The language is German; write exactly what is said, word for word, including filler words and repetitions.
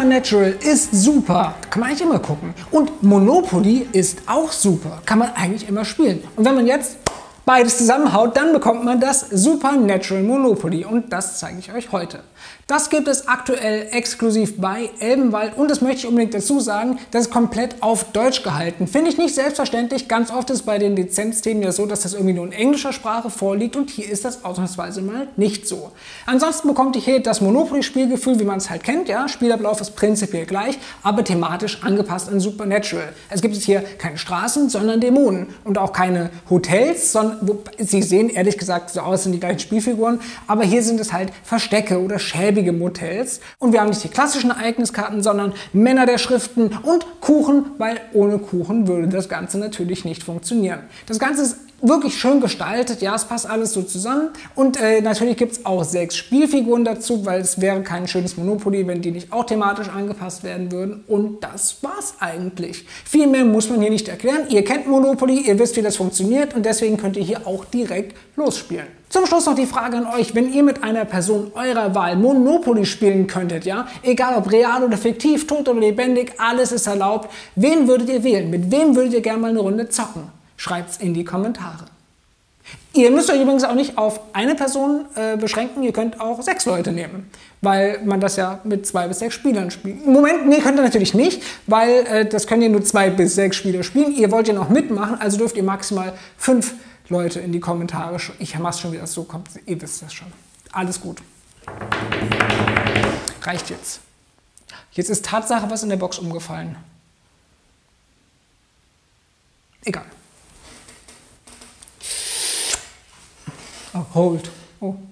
Supernatural ist super, kann man eigentlich immer gucken. Und Monopoly ist auch super, kann man eigentlich immer spielen. Und wenn man jetzt beides zusammenhaut, dann bekommt man das Supernatural Monopoly und das zeige ich euch heute. Das gibt es aktuell exklusiv bei Elbenwald und das möchte ich unbedingt dazu sagen, das ist komplett auf Deutsch gehalten. Finde ich nicht selbstverständlich, ganz oft ist bei den Lizenzthemen ja so, dass das irgendwie nur in englischer Sprache vorliegt und hier ist das ausnahmsweise mal nicht so. Ansonsten bekommt ihr hier das Monopoly-Spielgefühl, wie man es halt kennt, ja, Spielablauf ist prinzipiell gleich, aber thematisch angepasst an Supernatural. Es gibt jetzt hier keine Straßen, sondern Dämonen und auch keine Hotels, sondern sie sehen ehrlich gesagt so aus, sind die gleichen Spielfiguren, aber hier sind es halt Verstecke oder schäbige Motels. Und wir haben nicht die klassischen Ereigniskarten, sondern Männer der Schriften und Kuchen, weil ohne Kuchen würde das Ganze natürlich nicht funktionieren. Das Ganze ist wirklich schön gestaltet, ja, es passt alles so zusammen und äh, natürlich gibt es auch sechs Spielfiguren dazu, weil es wäre kein schönes Monopoly, wenn die nicht auch thematisch angepasst werden würden und das war's eigentlich. Viel mehr muss man hier nicht erklären, ihr kennt Monopoly, ihr wisst, wie das funktioniert und deswegen könnt ihr hier auch direkt losspielen. Zum Schluss noch die Frage an euch, wenn ihr mit einer Person eurer Wahl Monopoly spielen könntet, ja, egal ob real oder fiktiv, tot oder lebendig, alles ist erlaubt, wen würdet ihr wählen, mit wem würdet ihr gerne mal eine Runde zocken? Schreibt's in die Kommentare. Ihr müsst euch übrigens auch nicht auf eine Person äh, beschränken, ihr könnt auch sechs Leute nehmen, weil man das ja mit zwei bis sechs Spielern spielt. Im Moment, nee, könnt ihr natürlich nicht, weil äh, das können ja nur zwei bis sechs Spieler spielen. Ihr wollt ja noch mitmachen, also dürft ihr maximal fünf Leute in die Kommentare. Ich mach's schon wieder so, kommt, ihr wisst das schon. Alles gut. Reicht jetzt. Jetzt ist Tatsache was in der Box umgefallen. Egal. Oh, hold. Oh.